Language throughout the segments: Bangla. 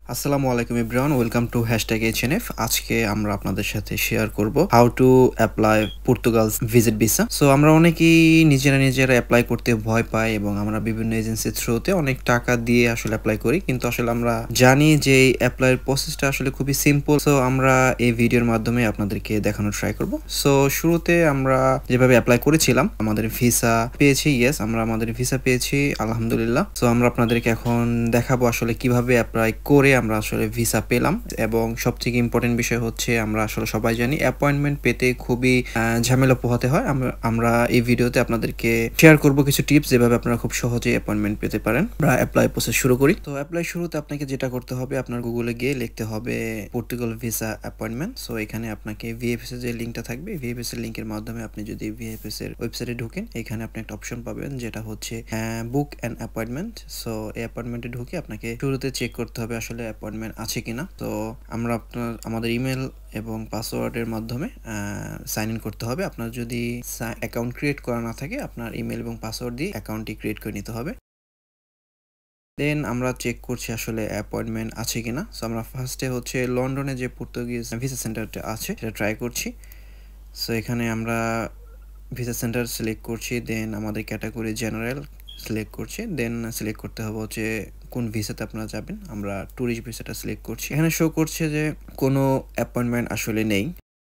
আসসালামু আলাইকুম এভরিওয়ান, ওয়েলকাম টু #HNF। আজকে আমরা আপনাদের সাথে শেয়ার করব how to apply Portugal visit visa. So আমরা অনেকেই নিজেরা অ্যাপ্লাই করতে ভয় পাই এবং আমরা বিভিন্ন এজেন্সির থ্রুতে অনেক টাকা দিয়ে আসলে অ্যাপ্লাই করি, কিন্তু আসলে আমরা জানি যে এই অ্যাপ্লাইয়ের প্রসেসটা আসলে খুবই সিম্পল। সো আমরা এই ভিডিওর মাধ্যমে আপনাদেরকে দেখানোর ট্রাই করব। সো শুরুতে আমরা যেভাবে অ্যাপ্লাই করেছিলাম, আমাদের ভিসা পেয়েছি। ইয়েস, আমরা আমাদের ভিসা পেয়েছি আলহামদুলিল্লাহ। সো আমরা আপনাদেরকে এখন দেখাবো আসলে কিভাবে অ্যাপ্লাই করে আমরা আসলে ভিসা পেলাম। এবং সবথেকে ইম্পর্টেন্ট বিষয় হচ্ছে, আমরা আসলে সবাই জানি অ্যাপয়েন্টমেন্ট পেতে খুবই ঝামেলা পোহাতে হয়। আমরা এই ভিডিওতে আপনাদেরকে শেয়ার করব কিছু টিপস যেভাবে আপনারা খুব সহজে অ্যাপয়েন্টমেন্ট পেতে পারেন। আমরা অ্যাপ্লাই প্রসেস শুরু করি। তো অ্যাপ্লাই শুরুতে আপনাকে যেটা করতে হবে, আপনার গুগলে গিয়ে লিখতে হবে পর্তুগাল ভিসা অ্যাপয়েন্টমেন্ট। সো এখানে আপনাকে ভিএফএস এর যে লিঙ্কটা থাকবে, ভিএফএস এর লিঙ্কের মাধ্যমে আপনি যদি ভিএফএস এর ওয়েবসাইটে ঢুকেন, এখানে আপনি একটা অপশন পাবেন যেটা হচ্ছে বুক অ্যান অ্যাপয়েন্টমেন্ট। সো এই অ্যাপয়েন্টমেন্টে ঢুকে আপনাকে শুরুতে চেক করতে হবে আসলে অ্যাপয়েন্টমেন্ট আছে কিনা। তো আমরা আমাদের ইমেল এবং পাসওয়ার্ডের মাধ্যমে সাইন ইন করতে হবে। আপনার যদি অ্যাকাউন্ট ক্রিয়েট করা না থাকে, আপনার ইমেল এবং পাসওয়ার্ড দিয়ে অ্যাকাউন্টটি ক্রিয়েট করে নিতে হবে। দেন আমরা চেক করছি আসলে অ্যাপয়েন্টমেন্ট আছে কিনা। সো আমরা ফার্স্টে হচ্ছে লন্ডনে যে পর্তুগিজ ভিসা সেন্টারটা আছে সেটা ট্রাই করছি। সো এখানে আমরা ভিসা সেন্টার সিলেক্ট করছি, দেন আমাদের ক্যাটাগরি জেনারেল সিলেক্ট করছি, দেন সিলেক্ট করতে হবে হচ্ছে কোন ভিসাতে আপনারা যাবেন। আমরা ট্যুরিস্ট ভিসাটা সিলেক্ট করছি। এখানে শো করছে যে কোনো অ্যাপয়েন্টমেন্ট আসলে নেই।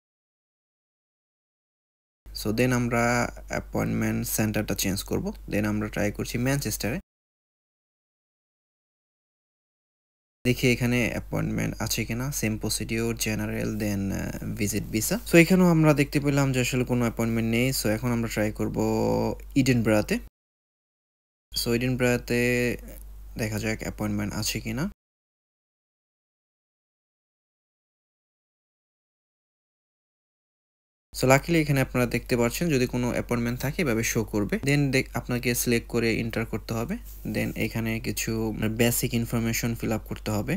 সো দেন আমরা অ্যাপয়েন্টমেন্ট সেন্টারটা চেঞ্জ করব। দেন আমরা ট্রাই করছি ম্যানচেস্টারে। দেখি এখানে অ্যাপয়েন্টমেন্ট আছে কিনা। Same procedure, general, then visit visa. So এখানেও আমরা দেখতে পেলাম যে আসলে কোনো অ্যাপয়েন্টমেন্ট নেই। সো এখন আমরা ট্রাই করব ইডেনবরাতে। সো ইডেনবরাতে দেখা যাক অ্যাপয়েন্টমেন্ট আছে কিনা। সো লাকিলি এখানে আপনারা দেখতে পাচ্ছেন যদি কোনো অ্যাপয়েন্টমেন্ট থাকে এভাবে শো করবে। দেন আপনাকে সিলেক্ট করে এন্টার করতে হবে। দেন এখানে কিছু বেসিক ইনফরমেশন ফিল আপ করতে হবে।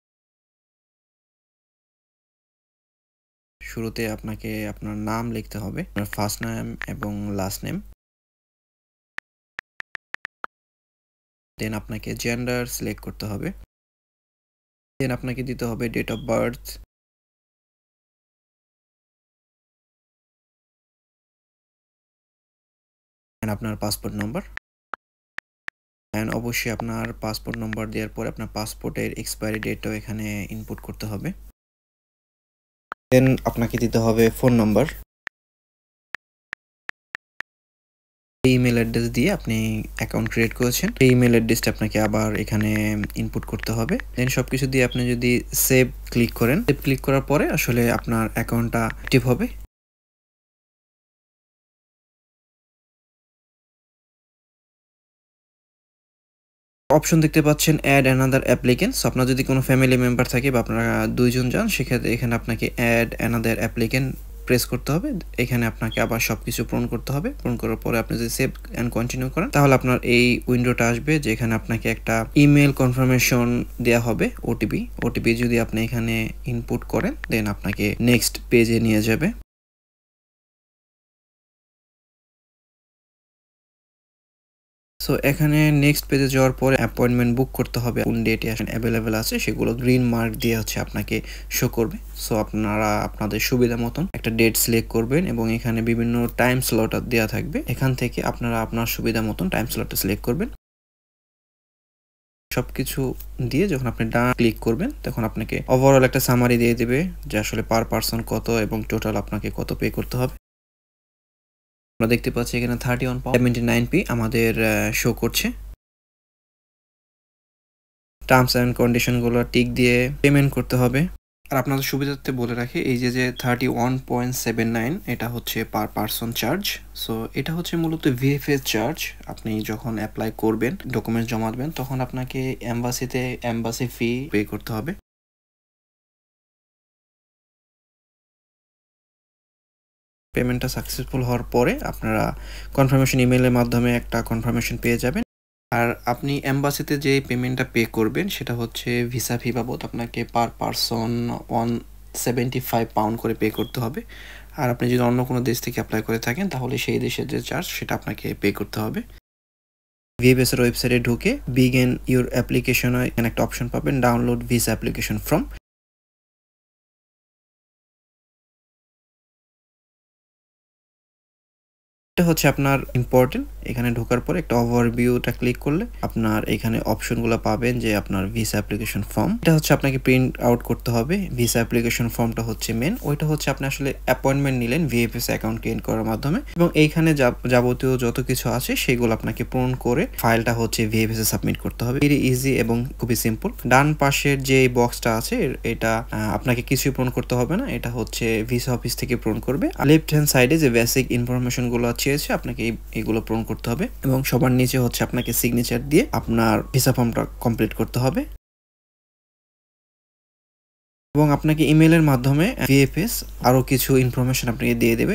শুরুতে আপনাকে আপনার নাম লিখতে হবে, আপনার ফার্স্ট নেম এবং লাস্ট নেম। দেন আপনাকে জেন্ডার সিলেক্ট করতে হবে। দেন আপনাকে দিতে হবে ডেট অফ বার্থ। আপনার পাসপোর্ট নম্বর। অ্যান্ড অবশ্যই আপনার পাসপোর্ট নম্বর দেওয়ার পরে আপনার পাসপোর্টের এক্সপায়ারি ডেটও এখানে ইনপুট করতে হবে। দেন আপনাকে দিতে হবে ফোন নম্বর। এই ইমেল অ্যাড্রেস দিয়ে আপনি অ্যাকাউন্ট ক্রিয়েট করেছেন, এই ইমেল অ্যাড্রেসটা আপনাকে আবার এখানে ইনপুট করতে হবে। দেন সবকিছু দিয়ে আপনি যদি সেভ ক্লিক করেন, সেভ ক্লিক করার পরে আসলে আপনার অ্যাকাউন্টটা অ্যাক্টিভ হবে। অপশন দেখতে পাচ্ছেন অ্যাড অ্যানাদার অ্যাপ্লিকেন্ট। সো আপনার যদি কোনো ফ্যামিলি মেম্বার থাকে বা আপনারা দুইজন যান, সেক্ষেত্রে এখানে আপনাকে অ্যাড অ্যানাদার অ্যাপ্লিকেন্ট প্রেস করতে হবে। এখানে আপনাকে আবার সবকিছু পূরণ করতে হবে। পূরণ করার পরে আপনি যদি সেভ অ্যান্ড কন্টিনিউ করেন, তাহলে আপনার এই উইন্ডোটা আসবে যেখানে আপনাকে একটা ইমেল কনফার্মেশন দেওয়া হবে, ওটিপি যদি আপনি এখানে ইনপুট করেন, দেন আপনাকে নেক্সট পেজে নিয়ে যাবে। সো এখানে নেক্সট পেজে যাওয়ার পরে অ্যাপয়েন্টমেন্ট বুক করতে হবে। কোন ডেটে অ্যাভেলেবেল আছে সেগুলো গ্রিন মার্ক দিয়ে হচ্ছে আপনাকে শো করবে। সো আপনারা আপনাদের সুবিধা মতন একটা ডেট সিলেক্ট করবেন এবং এখানে বিভিন্ন টাইম স্লট দেওয়া থাকবে। এখান থেকে আপনারা আপনার সুবিধা মতন টাইম স্লটটা সিলেক্ট করবেন। সবকিছু দিয়ে যখন আপনি ডান ক্লিক করবেন, তখন আপনাকে ওভারঅল একটা সামারি দিয়ে দেবে যে আসলে পার পারসন কত এবং টোটাল আপনাকে কত পে করতে হবে। আমরা দেখতে পাচ্ছি এখানে 31.79p আমাদের শো করছে। টার্মস অ্যান্ড কন্ডিশনগুলো টিক দিয়ে পেমেন্ট করতে হবে। আর আপনাদের সুবিধার্থে বলে রাখি, এই যে 31.79 এটা হচ্ছে পার পারসন চার্জ। সো এটা হচ্ছে মূলত ভিএফএস চার্জ। আপনি যখন অ্যাপ্লাই করবেন, ডকুমেন্টস জমা দেবেন, তখন আপনাকে এম্বাসি ফি পে করতে হবে। পেমেন্টটা সাকসেসফুল হওয়ার পরে আপনারা কনফার্মেশন ইমেইলের মাধ্যমে একটা কনফার্মেশন পেয়ে যাবেন। আর আপনি এম্বাসিতে যে পেমেন্টটা পে করবেন সেটা হচ্ছে ভিসা ফি বাবদ আপনাকে পার পারসন 175 পাউন্ড করে পে করতে হবে। আর আপনি যদি অন্য কোনো দেশ থেকে অ্যাপ্লাই করে থাকেন, তাহলে সেই দেশের যে চার্জ সেটা আপনাকে পে করতে হবে। ভিএফএস এর ওয়েবসাইটে ঢুকে বিগিন ইউর অ্যাপ্লিকেশন এখানে একটা অপশন পাবেন, ডাউনলোড ভিসা অ্যাপ্লিকেশন ফর্ম। এটা হচ্ছে আপনার ইম্পর্টেন্ট। এখানে ঢোকার পরে একটা ওভারভিউটা ক্লিক করলে আপনার এখানে অপশনগুলো পাবেন যে আপনার ভিসা অ্যাপ্লিকেশন ফর্ম। এটা হচ্ছে আপনাকে প্রিন্ট আউট করতে হবে। ভিসা অ্যাপ্লিকেশন ফর্মটা হচ্ছে মেন, ওইটা হচ্ছে আপনি আসলে অ্যাপয়েন্টমেন্ট নিলেন ভিএফএস অ্যাকাউন্ট ক্রিয়েট করার মাধ্যমে, এবং এইখানে যাবতীয় যত কিছু আছে সেগুলো আপনাকে পূরণ করে ফাইলটা হচ্ছে ভিএফএস এ সাবমিট করতে হবে। ভেরি ইজি এবং খুবই সিম্পল। ডান পাশের যে বক্সটা আছে এটা আপনাকে কিছুই পূরণ করতে হবে না, এটা হচ্ছে ভিসা অফিস থেকে পূরণ করবে। লেফট হ্যান্ড সাইডে যে বেসিক ইনফরমেশন গুলো চেয়েছে আপনাকে এগুলো পূরণ করতে হবে, এবং সবার নিচে হচ্ছে আপনাকে সিগনেচার দিয়ে আপনার ভিসা ফর্মটা কমপ্লিট করতে হবে, এবং আপনাকে ইমেলের মাধ্যমে ভিএফএস আরো কিছু ইনফরমেশন আপনাকে দিয়ে দেবে।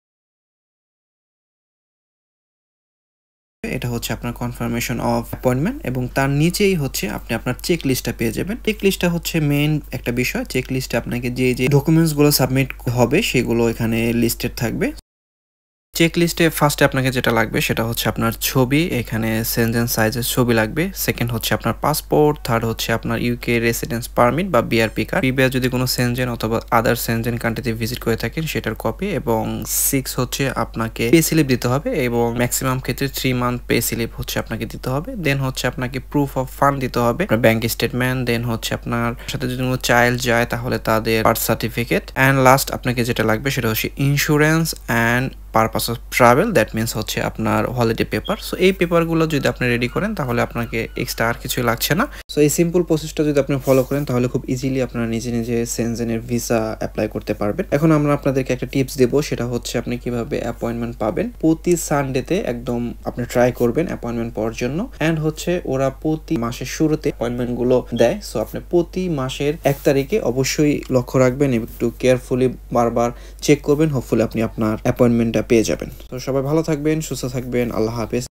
এটা হচ্ছে আপনার কনফার্মেশন অফ অ্যাপয়েন্টমেন্ট, এবং তার নিচেই হচ্ছে আপনি আপনার চেক লিস্টটা পেয়ে যাবেন। চেক লিস্টটা হচ্ছে মেইন একটা বিষয়। চেক লিস্টে আপনাকে যে যে ডকুমেন্টস গুলো সাবমিট হবে সেগুলো এখানে লিস্টেড থাকবে। চেক লিস্টে ফার্স্টে আপনাকে যেটা লাগবে সেটা হচ্ছে আপনার ছবি, এখানে সেনজেন সাইজের ছবি লাগবে। সেকেন্ড হচ্ছে আপনার পাসপোর্ট। থার্ড হচ্ছে আপনার ইউকে রেসিডেন্স পারমিট বা বিআরপি কার্ড। প্রিভিয়াস যদি কোনো সেনজেন অথবা আদার সেনজেন কান্ট্রিতে ভিজিট করে থাকেন সেটার কপি, এবং 6 হচ্ছে আপনাকে পে স্লিপ দিতে হবে, এবং ম্যাক্সিমাম ক্ষেত্রে 3 মান্থ পে স্লিপ হচ্ছে আপনাকে দিতে হবে। দেন হচ্ছে আপনাকে প্রুফ অফ ফান্ড দিতে হবে, ব্যাংক স্টেটমেন্ট। দেন হচ্ছে আপনার সাথে যদি কোনো চাইল্ড যায় তাহলে তাদের বার্থ সার্টিফিকেট, অ্যান্ড লাস্ট আপনাকে যেটা লাগবে সেটা হচ্ছে insurance and purpose of travel, that means হচ্ছে আপনার হলিডে পেপার। সো এই পেপারগুলো যদি আপনি রেডি করেন তাহলে আপনাকে এক্সট্রা আর কিছুই লাগছে না। সো এই সিম্পল প্রসেসটা যদি আপনি ফলো করেন তাহলে খুব ইজিলি আপনারা নিজে নিজে সেনজেনের ভিসা অ্যাপ্লাই করতে পারবেন। এখন আমরা আপনাদেরকে একটা টিপস দেবো, সেটা হচ্ছে আপনি কিভাবে অ্যাপয়েন্টমেন্ট পাবেন। প্রতি সানডেতে একদম আপনি ট্রাই করবেন অ্যাপয়েন্টমেন্ট পাওয়ার জন্য, অ্যান্ড হচ্ছে ওরা প্রতি মাসের শুরুতে অ্যাপয়েন্টমেন্ট গুলো দেয়। সো আপনি প্রতি মাসের 1 তারিখে অবশ্যই লক্ষ্য রাখবেন, একটু কেয়ারফুলি বারবার চেক করবেন। হোপফুলি আপনি আপনার অ্যাপয়েন্টমেন্টটা পেয়ে যাবেন। তো সবাই ভালো থাকবেন, সুস্থ থাকবেন। আল্লাহ হাফেজ।